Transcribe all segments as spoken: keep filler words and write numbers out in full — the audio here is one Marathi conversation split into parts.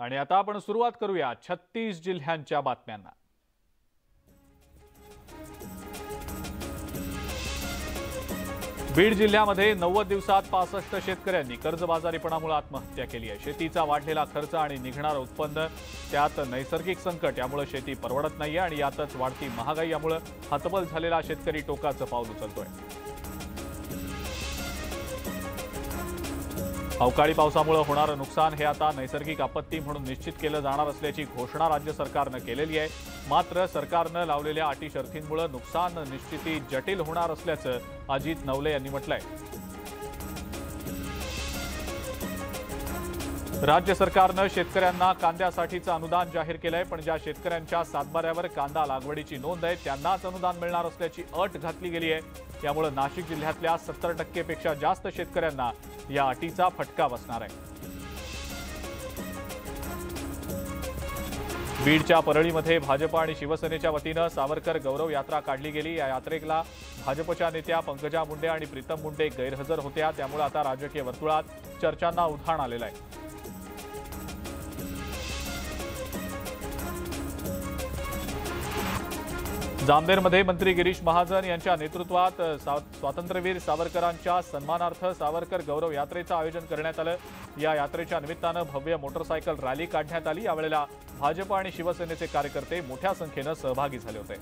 आणि आता आपण सुरुवात करूया छत्तीस जिल्ह्यांच्या बातम्यांना। बीड जिल्ह्यामध्ये नव्वद दिवसात पासष्ट शेतकऱ्यांनी कर्जबाजारीपणामुळे आत्महत्या केली आहे। शेतीचा वाढलेला खर्च आणि निघणारं उत्पन्न, त्यात नैसर्गिक संकट यामुळे शेती परवडत नाहीये आणि यातच वाढती महागाई यामुळे हतबल झालेला शेतकरी टोकाचं पाऊल उचलतोय। अवकाळी पावसामुळे होणारं नुकसान हे आता नैसर्गिक आपत्ती म्हणून निश्चित केलं जाणार असल्याची घोषणा राज्य सरकारनं केलेली आहे। मात्र सरकारनं लावलेल्या अटी शर्थींमुळे नुकसान निश्चिती जटिल होणार असल्याचं अजित नवले यांनी म्हटलंय। राज्य सरकारनं शेतकऱ्यांना कांद्यासाठीचं अनुदान जाहीर केलंय, पण ज्या शेतकऱ्यांच्या सातबाऱ्यावर कांदा लागवडीची नोंद आहे त्यांनाच अनुदान मिळणार असल्याची अट घातली गेली आहे। यामुळे नाशिक जिल्ह्यातल्या सत्तर टक्के पेक्षा जास्त शेतकऱ्यांना या अटीचा फटका बसणार आहे। बीडच्या परळीमध्ये भाजप आणि शिवसेनेच्या वतीनं सावरकर गौरव यात्रा काढली गेली। या यात्रेला भाजपच्या नेत्या पंकजा मुंडे आणि प्रीतम मुंडे गैरहजर होत्या, त्यामुळे आता राजकीय वर्तुळात चर्चांना उधाण आलेलं आहे। जामनेरमध्ये मंत्री गिरीश महाजन यांच्या नेतृत्वात स्वातंत्र्यवीर सावरकरांच्या सन्मानार्थ सावरकर गौरव यात्रेचं आयोजन करण्यात आलं। या यात्रेच्या निमित्तानं भव्य मोटरसायकल रॅली काढण्यात आली। यावेळेला भाजप आणि शिवसेनेचे कार्यकर्ते मोठ्या संख्येनं सहभागी झाले होते।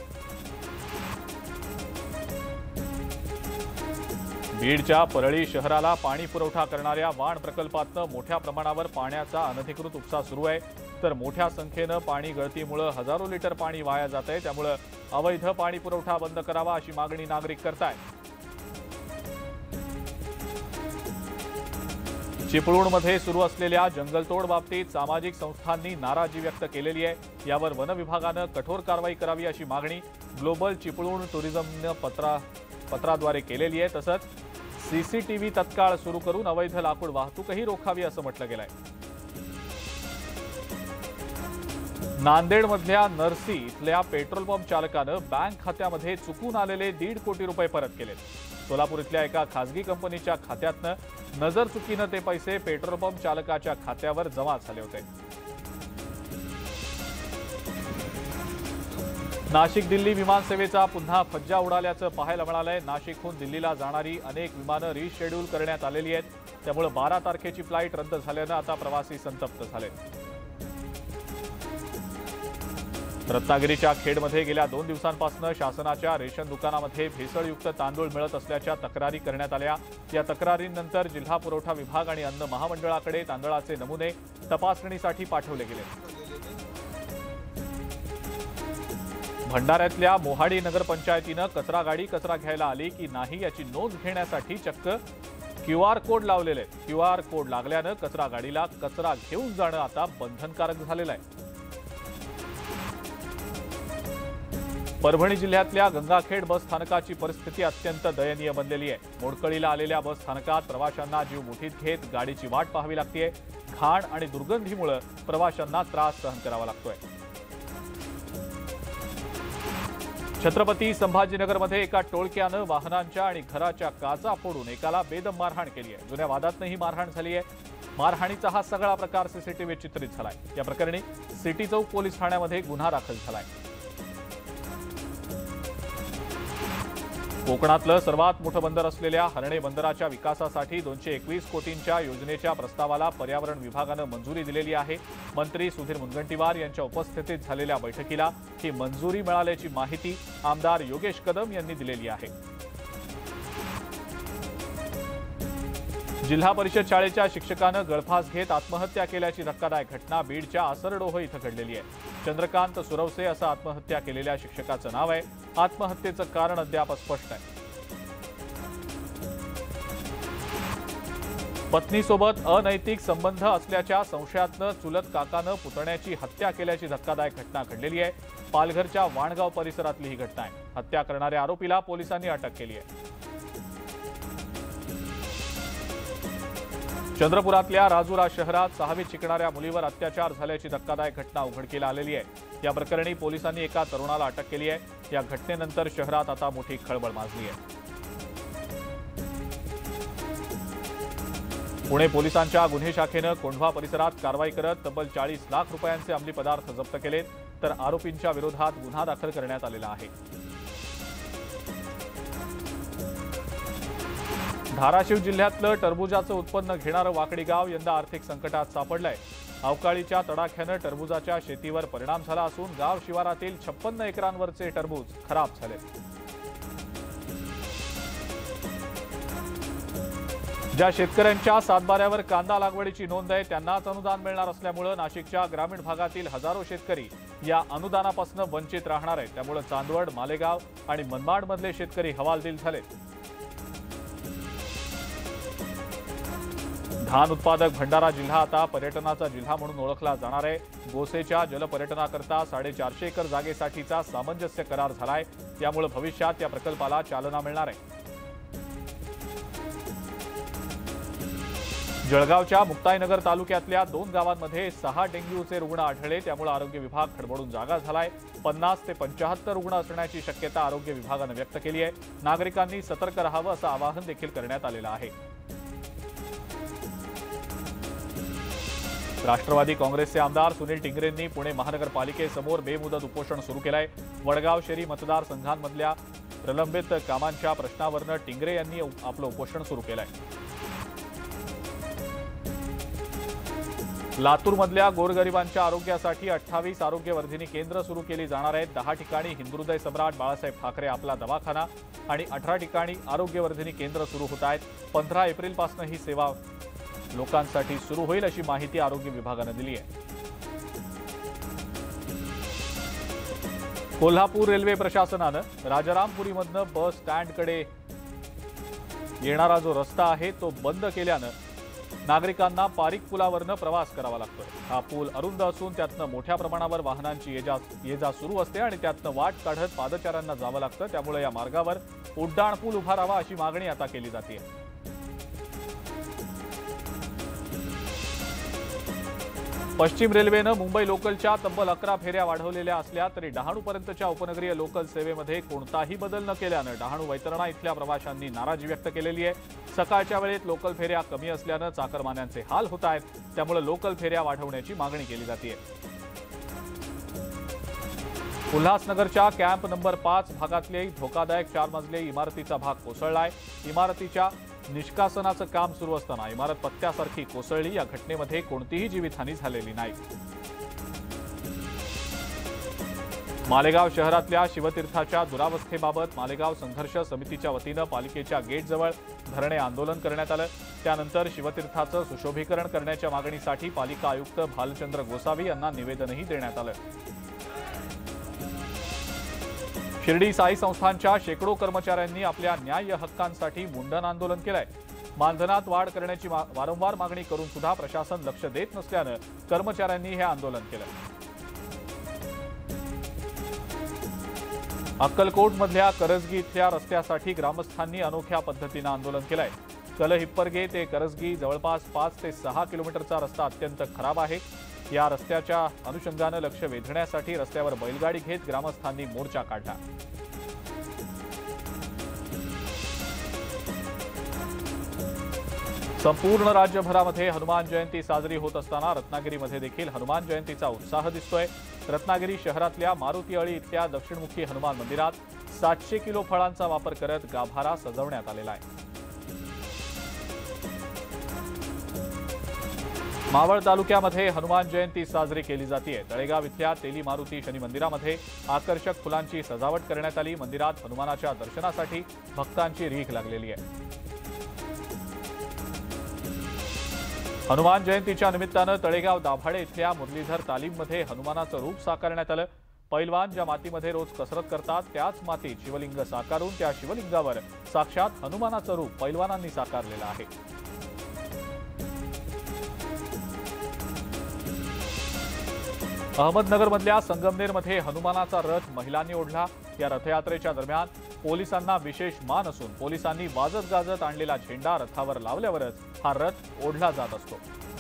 बीडच्या परळी शहराला पाणी पुरवठा करणाऱ्या वाण प्रकल्पातनं मोठ्या प्रमाणावर पाण्याचा अनधिकृत उपसा सुरू आहे, तर मोठ्या संख्येनं पाणी गळतीमुळे हजारो लिटर पाणी वाया जात आहे। त्यामुळे अवैध पाणी पुरवठा बंद करावा अशी मागणी नागरिक करतायत। चिपळूणमध्ये सुरू असलेल्या जंगलतोड बाबतीत सामाजिक संस्थांनी नाराजी व्यक्त केलेली आहे। यावर वन विभागानं कठोर कारवाई करावी अशी मागणी ग्लोबल चिपळूण टुरिझमनं पत्रा पत्राद्वारे केलेली आहे। तसंच सीसीटीव्ही तत्काळ सुरू करून अवैध लाकूड वाहतूकही रोखावी असं म्हटलं गेलंय। नांदेडमधल्या नरसी इथल्या पेट्रोल पंप चालकानं बँक खात्यामध्ये चुकून आलेले दीड कोटी रुपये परत केलेत। सोलापूर इथल्या एका खासगी कंपनीच्या खात्यातनं नजर चुकीनं ते पैसे पेट्रोल पंप चालकाच्या खात्यावर जमा झाले होते। नाशिक दिल्ली विमानसेवेचा पुन्हा फज्जा उडाल्याचं पाहायला मिळालंय। नाशिकहून दिल्लीला जाणारी अनेक विमानं रिशेड्यूल करण्यात आलेली आहेत, त्यामुळे बारा तारखेची फ्लाईट रद्द झाल्यानं आता प्रवासी संतप्त झाले। रत्नागिरीच्या खेडमध्ये गेल्या दोन दिवसांपासून शासनाच्या रेशन दुकानामध्ये भेसळयुक्त तांदूळ मिळत असल्याच्या तक्रारी करण्यात आल्या। या तक्रारींनंतर जिल्हा पुरवठा विभाग आणि अन्न महामंडळाकडे तांदळाचे नमुने तपासणीसाठी पाठवले गेले। भंडाऱ्यातल्या मोहाडी नगरपंचायतीनं कचरा गाडी कचरा घ्यायला आली की नाही याची नोंद घेण्यासाठी चक्क क्यू आर कोड लावलेले। क्यू आर कोड लागल्यानं कचरा गाडीला कचरा घेऊन जाणं आता बंधनकारक झालेलं आहे। परभणी जिल्ह्यातल्या गंगाखेड बस स्थानकाची परिस्थिती अत्यंत दयनीय बनलेली आहे। मोडकळीला आलेल्या बस स्थानकात प्रवाशांना जीव मुठीत घेत गाडीची वाट पाहावी लागते। घाण आणि दुर्गंधीमुळे प्रवाशांना त्रास सहन करावा लागतोय। छत्रपती संभाजीनगरमध्ये एका टोळक्यानं वाहनांच्या आणि घराच्या काचा फोडून एकाला बेदम मारहाण केली आहे। जुन्या वादातनं ही मारहाण झाली आहे। मारहाणीचा हा सगळा प्रकार सीसीटीव्ही चित्रित झालाय। या प्रकरणी सिटी चौक पोलीस ठाण्यामध्ये गुन्हा दाखल झालाय। कोकणातलं सर्वात मोठं बंदर असलेल्या हर्णे बंदराच्या विकासासाठी दोनशे एकवीस कोटींच्या योजनेच्या प्रस्तावाला पर्यावरण विभागानं मंजुरी दिलेली आहे। मंत्री सुधीर मुनगंटीवार यांच्या उपस्थितीत झालेल्या बैठकीला ही मंजुरी मिळाल्याची माहिती आमदार योगेश कदम यांनी दिलेली आहे। जिल्हा परिषद शाळेच्या शिक्षकानं गळफास घेत आत्महत्या केल्याची धक्कादायक घटना बीडच्या आसरडोह इथं घडलेली आहे। चंद्रकांत सुरवसे असं आत्महत्या केलेल्या शिक्षकाचं नाव आहे। आत्महत्येचं कारण अद्याप अस्पष्ट आहे। पत्नीसोबत अनैतिक संबंध असल्याच्या संशयातनं चुलत काकानं पुतण्याची हत्या केल्याची धक्कादायक घटना घडलेली आहे। पालघरच्या वाणगाव परिसरातली ही घटना आहे। हत्या करणाऱ्या आरोपीला पोलिसांनी अटक केली आहे। चंद्रपुरातल्या राजुरा शहरात सहावीत शिकणाऱ्या मुलीवर अत्याचार झाल्याची धक्कादायक घटना उघडकीला आलेली आहे। या प्रकरणी पोलिसांनी एका तरुणाला अटक केली आहे। या घटनेनंतर शहरात आता मोठी खळबळ माजली आहे। पुणे पोलिसांच्या गुन्हे शाखेनं कोंढवा परिसरात कारवाई करत तब्बल चाळीस लाख रुपयांचे अंमली पदार्थ जप्त केलेत, तर आरोपींच्या विरोधात गुन्हा दाखल करण्यात आलेला आहे। धाराशिव जिल्ह्यातलं टरबूजाचं उत्पन्न घेणारं वाकडी गाव यंदा आर्थिक संकटात सापडलंय। अवकाळीच्या तडाख्यानं टरबूजाच्या शेतीवर परिणाम झाला असून गाव शिवारातील छप्पन्न एकरांवरचे टरबूज खराब झाले। ज्या शेतकऱ्यांच्या सातबाऱ्यावर कांदा लागवडीची नोंद आहे त्यांनाच अनुदान मिळणार असल्यामुळे नाशिकच्या ग्रामीण भागातील हजारो शेतकरी या अनुदानापासून वंचित राहणार आहेत। त्यामुळे चांदवड, मालेगाव आणि मनमाडमधले शेतकरी हवालदिल झालेत। धान उत्पादक भंडारा जिल्हा आता पर्यटनाचा जिल्हा म्हणून ओळखला जाणार आहे। गोसेच्या जलपर्यटनाकरता साडेचारशे एकर जागेसाठीचा सामंजस्य करार झालाय। त्यामुळे भविष्यात या प्रकल्पाला चालना मिळणार आहे। जळगावच्या मुक्ताईनगर तालुक्यातल्या दोन गावांमध्ये सहा डेंग्यूचे रुग्ण आढळले। त्यामुळे आरोग्य विभाग खडबडून जागा झालाय। पन्नास ते पंचाहत्तर रुग्ण असण्याची शक्यता आरोग्य विभागाने व्यक्त केली आहे। नागरिकांनी सतर्क राहावं असं आवाहन देखील करण्यात आलेलं आहे। राष्ट्रवादी काँग्रेसचे आमदार सुनील टिंगरेंनी पुणे महानगरपालिकेसमोर बेमुदत उपोषण सुरू केलंय। वडगाव शहरी मतदारसंघांमधल्या प्रलंबित कामांच्या प्रश्नावरून टिंगरे यांनी आपलं उपोषण सुरू केलंय। लातूरमधल्या गोरगरिबांच्या आरोग्यासाठी अठ्ठावीस आरोग्यवर्धिनी केंद्र सुरू केली जाणार आहेत। दहा ठिकाणी हिंदुहृदय सम्राट बाळासाहेब ठाकरे आपला दवाखाना आणि अठरा ठिकाणी आरोग्यवर्धिनी केंद्र सुरू होत आहेत। पंधरा एप्रिलपासून ही सेवा लोकांसाठी सुरू होईल अशी माहिती आरोग्य विभागाने दिली आहे। कोल्हापूर रेल्वे प्रशासनानं राजारामपुरीमधनं बस स्टँडकडे येणारा जो रस्ता आहे तो बंद केल्यानं नागरिकांना पारिक पुलावरनं प्रवास करावा लागतोय। हा पूल अरुंद असून त्यातनं मोठ्या प्रमाणावर वाहनांची ये जा ये जा सुरू असते आणि त्यातनं वाट काढत पादचाऱ्यांना जावं लागतं। त्यामुळे या मार्गावर उड्डाण पूल उभारावा अशी मागणी आता केली जाते। पश्चिम रेल्वेनं मुंबई लोकलच्या तब्बल अकरा फेऱ्या वाढवलेल्या असल्या तरी डहाणूपर्यंतच्या उपनगरीय लोकल सेवेमध्ये कोणताही बदल न केल्यानं डहाणू वैतरणा इथल्या प्रवाशांनी नाराजी व्यक्त केलेली आहे। सकाळच्या वेळेत लोकल फेऱ्या कमी असल्यानं चाकरमान्यांचे हाल होत आहेत। त्यामुळे लोकल फेऱ्या वाढवण्याची मागणी केली जाते। उल्हासनगरच्या कॅम्प नंबर पाच भागातले धोकादायक चार मजले इमारतीचा भाग कोसळलाय। इमारतीच्या निष्कासनाचं काम सुरू असताना इमारत पत्त्यासारखी कोसळली। या घटनेमध्ये कोणतीही जीवितहानी झालेली नाही। मालेगाव शहरातल्या शिवतीर्थाच्या दुरावस्थेबाबत मालेगाव संघर्ष समितीच्या वतीनं पालिकेच्या गेटजवळ धरणे आंदोलन करण्यात आलं। त्यानंतर शिवतीर्थाचं सुशोभीकरण करण्याच्या मागणीसाठी पालिका आयुक्त भालचंद्र गोसावी यांना निवेदनही देण्यात आलं। शिर्डी साई संस्थानच्या शेकडो कर्मचाऱ्यांनी आपल्या न्याय्य हक्कांसाठी मुंडन आंदोलन केलंय। मानधनात वाढ करण्याची वारंवार मागणी करून सुद्धा प्रशासन लक्ष देत नसल्यानं कर्मचाऱ्यांनी हे आंदोलन केलं। अक्कलकोटमधल्या करजगी इथल्या रस्त्यासाठी ग्रामस्थांनी अनोख्या पद्धतीनं आंदोलन केलंय। कलहिप्परगे ते करजगी जवळपास पाच ते सहा किलोमीटरचा रस्ता अत्यंत खराब आहे। या रस्त्याच्या अनुषंगानं लक्ष वेधण्यासाठी रस्त्यावर बैलगाडी घेत ग्रामस्थांनी मोर्चा काढला। संपूर्ण राज्यभरामध्ये हनुमान जयंती साजरी होत असताना रत्नागिरीमध्ये देखील हनुमान जयंतीचा उत्साह दिसतोय। रत्नागिरी शहरातल्या मारुतीअळी इथल्या दक्षिणमुखी हनुमान मंदिरात सातशे किलो फळांचा वापर करत गाभारा सजवण्यात आलेला आहे। मावळ तालुक्यामध्ये हनुमान जयंती साजरी केली जाते। तळेगाव इथल्या तेली मारुती शनी मंदिरामध्ये आकर्षक फुलांची सजावट करण्यात आली। मंदिरात हनुमानाच्या दर्शनासाठी भक्तांची रीघ लागलेली आहे। हनुमान जयंतीच्या निमित्तानं तळेगाव दाभाडे इथल्या मुरलीधर तालीममध्ये हनुमानाचं रूप साकारण्यात आलं। पैलवान ज्या मातीमध्ये रोज कसरत करतात त्याच मातीत शिवलिंग साकारून त्या शिवलिंगावर साक्षात हनुमानाचं रूप पैलवानांनी साकारलेलं आहे। अहमदनगरमधल्या संगमनेरमध्ये हनुमानाचा रथ महिलांनी ओढला। या रथयात्रेच्या दरम्यान पोलिसांना विशेष मान असून पोलिसांनी वाजत गाजत आणलेला झेंडा रथावर लावल्यावरच हा रथ ओढला जात असतो।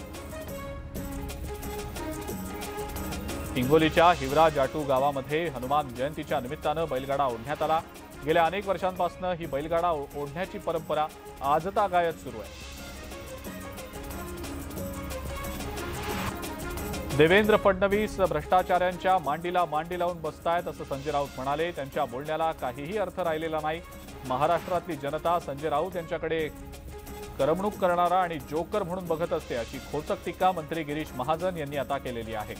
हिंगोलीच्या हिवरा जाटू गावामध्ये हनुमान जयंतीच्या निमित्तानं बैलगाडा ओढण्यात आला। गेल्या अनेक वर्षांपासून ही बैलगाडा ओढण्याची परंपरा आजतागायत सुरू आहे। देवेंद्र फडणवीस भ्रष्टाचाऱ्यांच्या मांडीला मांडी लावून बसतायत असं संजय राऊत म्हणाले। त्यांच्या बोलण्याला काहीही अर्थ राहिलेला नाही। महाराष्ट्रातली जनता संजय राऊत यांच्याकडे करमणूक करणारा आणि जोकर म्हणून बघत असते अशी खोचक टीका मंत्री गिरीश महाजन यांनी आता केलेली आहे।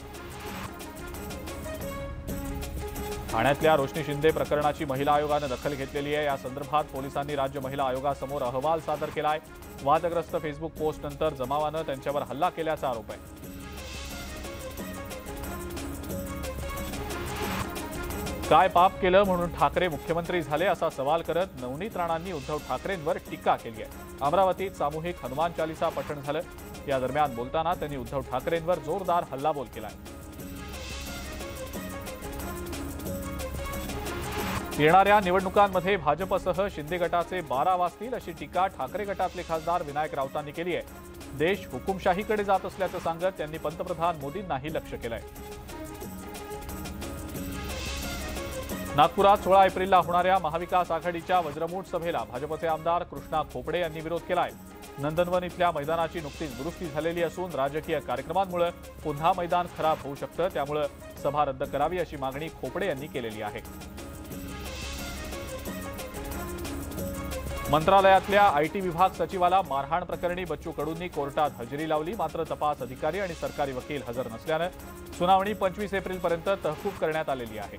ठाण्यातल्या रोशनी शिंदे प्रकरणाची महिला आयोगाने दखल घेतलेली आहे। या संदर्भात पोलिसांनी राज्य महिला आयोगासमोर अहवाल सादर केलाय। वादग्रस्त फेसबुक पोस्ट नंतर जमावानं त्यांच्यावर हल्ला केल्याचा आरोप आहे। काय पाप केलं म्हणून ठाकरे मुख्यमंत्री झाले असा सवाल करत नवनीत राणांनी उद्धव ठाकरेंवर टीका केली आहे। अमरावतीत सामूहिक हनुमान चालीसा पठण झालं। या दरम्यान बोलताना त्यांनी उद्धव ठाकरेंवर जोरदार हल्लाबोल केलाय। येणाऱ्या निवडणुकांमध्ये भाजपसह शिंदे गटाचे बारा वाजतील अशी टीका ठाकरे गटातले खासदार विनायक राऊतांनी केली आहे। देश हुकुमशाहीकडे जात असल्याचं सांगत त्यांनी पंतप्रधान मोदींनाही लक्ष्य केलंय। नागपुरात सोळा एप्रिलला होणाऱ्या महाविकास आघाडीच्या वज्रमूठ सभेला भाजपचे आमदार कृष्णा खोपडे यांनी विरोध केलाय। नंदनवन इथल्या मैदानाची नुकतीच दुरुस्ती झालेली असून राजकीय कार्यक्रमांमुळे पुन्हा मैदान खराब होऊ शकतं, त्यामुळे सभा रद्द करावी अशी मागणी खोपडे यांनी केलेली आहे। मंत्रालयातल्या आयटी विभाग सचिवाला मारहाण प्रकरणी बच्चू कडूंनी कोर्टात हजेरी लावली। मात्र तपास अधिकारी आणि सरकारी वकील हजर नसल्यानं सुनावणी पंचवीस एप्रिलपर्यंत तहकूब करण्यात आलेली आहे।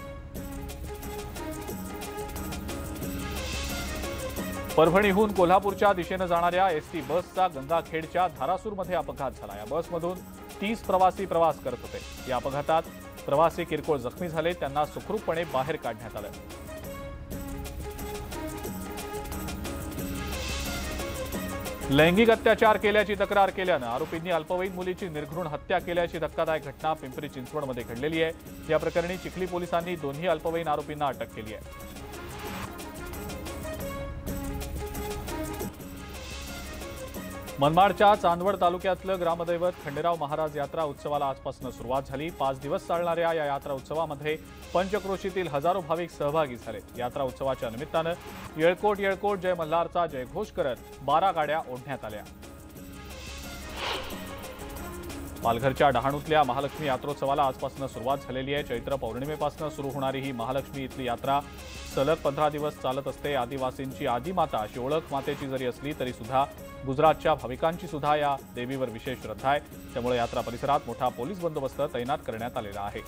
परभणीहून कोल्हापूरच्या दिशेनं जाणाऱ्या एसटी बसचा गंगाखेडच्या धारासूरमध्ये अपघात झाला। या बसमधून तीस प्रवासी प्रवास करत होते। या अपघातात प्रवासी किरकोळ जखमी झाले, त्यांना सुखरूपपणे बाहेर काढण्यात आलं। लैंगिक अत्याचार केल्याची तक्रार केल्यानं आरोपींनी अल्पवयीन मुलीची निर्घृण हत्या केल्याची धक्कादायक घटना पिंपरी चिंचवडमध्ये घडलेली आहे। या प्रकरणी चिखली पोलिसांनी दोन्ही अल्पवयीन आरोपींना अटक केली आहे। मनमाडच्या चांदवड तालुक्यातलं ग्रामदैवत खंडेराव महाराज यात्रा उत्सवाला आजपासून सुरुवात झाली। पाच दिवस चालणाऱ्या या यात्रा उत्सवामध्ये पंचक्रोशीतील हजारो भाविक सहभागी झाले। यात्रा उत्सवाच्या निमित्तानं येळकोट येळकोट जय मल्हारचा जयघोष करत बारा गाड्या ओढण्यात आल्या। पालघरच्या डहाणूतल्या महालक्ष्मी यात्रोत्सवाला आजपासून सुरुवात झालेली आहे। चैत्र पौर्णिमेपासून सुरू होणारी ही महालक्ष्मी इथली यात्रा सलग पंधरा दिवस चालत असते। आदिवासींची आदिमाता अशी ओळख मातेची जरी असली तरी सुद्धा गुजरातच्या भाविकांची सुद्धा या देवीवर विशेष श्रद्धा आहे, त्यामुळे यात्रा परिसरात मोठा पोलीस बंदोबस्त तैनात करण्यात आलेला आहे।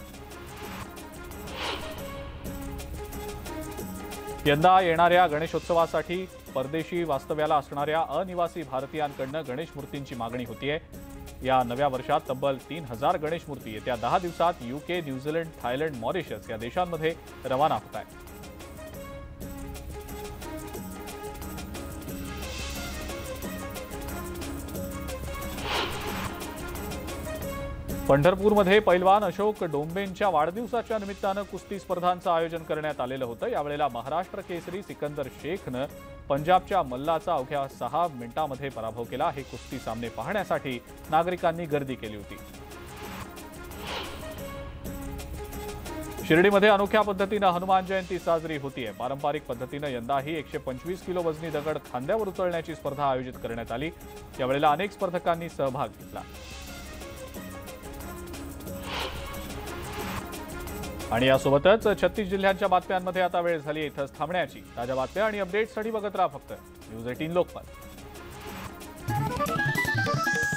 यंदा येणाऱ्या गणेशोत्सवासाठी परदेशी वास्तव्याला असणाऱ्या अनिवासी भारतीयांकडून गणेश मूर्तींची मागणी होतीये। या नव्या वर्षात तब्बल तीन हजार गणेश मूर्ती येत्या दहा दिवसात यूके, न्यूझीलंड, थायलंड, मॉरिशस या देशांमध्ये रवाना होत आहेत। पंढरपूरमध्ये पैलवान अशोक डोंबेंच्या वाढदिवसाच्या निमित्तानं कुस्ती स्पर्धांचं आयोजन करण्यात आलेलं होतं। यावेळेला महाराष्ट्र केसरी सिकंदर शेखनं पंजाबच्या मल्लाचा अवघ्या सहा मिनिटांमध्ये पराभव केला। हे कुस्ती सामने पाहण्यासाठी नागरिकांनी गर्दी केली होती। शिर्डीमध्ये अनोख्या पद्धतीनं हनुमान जयंती साजरी होतीये। पारंपरिक पद्धतीनं यंदाही एकशे पंचवीस किलो वजनी दगड खांद्यावर उचलण्याची स्पर्धा आयोजित करण्यात आली। यावेळेला अनेक स्पर्धकांनी सहभाग घेतला। आणि यासोबतच छत्तीस जिल्ह्यांच्या बातम्यांमध्ये आता वेळ झाली इथंच थांबण्याची। ताज्या बातम्या आणि अपडेट्ससाठी बघत राहा फक्त न्यूज अठरा लोकमत।